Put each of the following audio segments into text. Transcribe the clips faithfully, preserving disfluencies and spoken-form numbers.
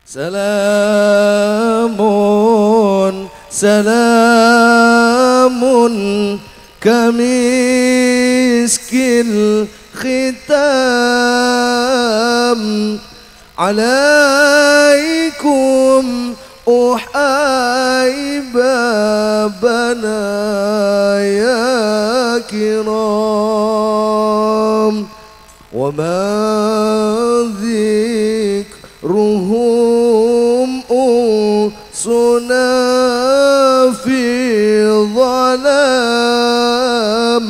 سلام سلام كمسك الختام عليكم أحبابنا يا كرام وما ذكرهم أنسنا في ظلام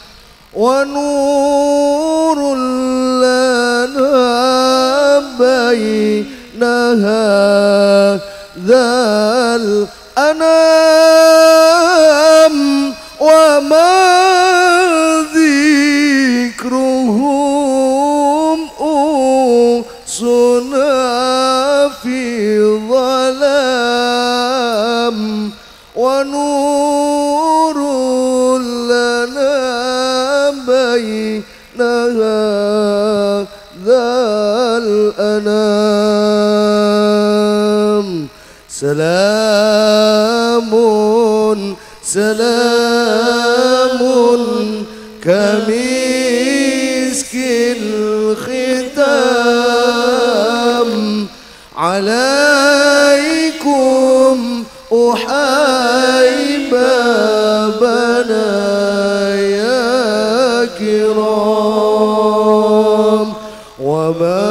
ونور لنا بينها ذا الأنام وما ذكرهم أنسنا في ظلام ونور لنا بينها ذا الأنام سلام سلام كمسك الختام عليكم أحبابنا يا كرام وما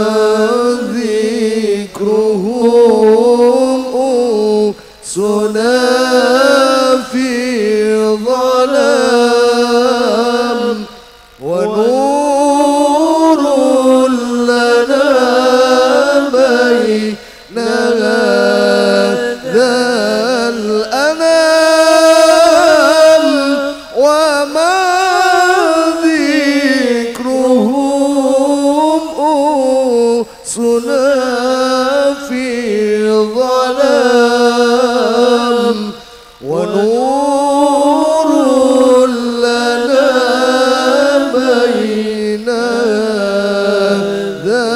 ذكرهم أنسنا في ظلام ونور لنا بيننا ذا الأنام وما ذكرهم أنسنا في ظلام ونور لنا بيننا ذا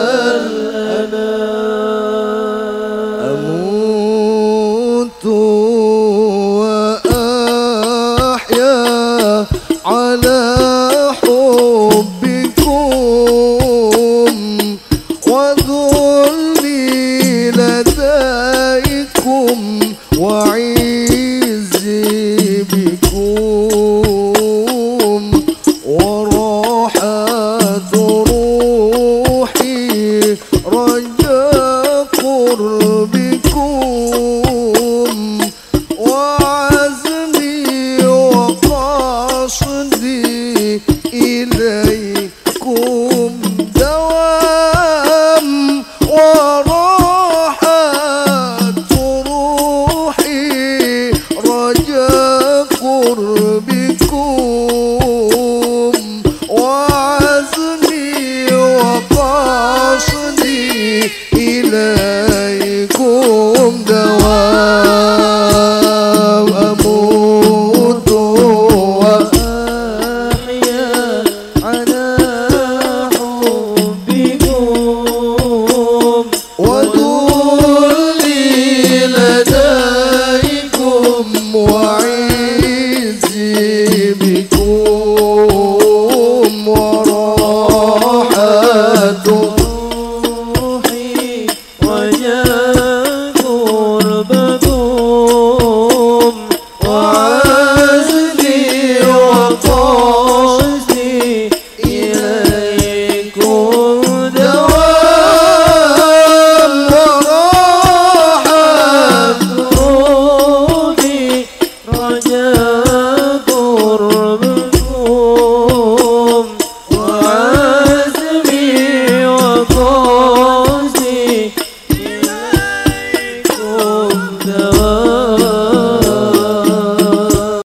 الأنام أموت وأحيا على حبكم وذلي لديكم وعزي بكم وراحة روحي رجاء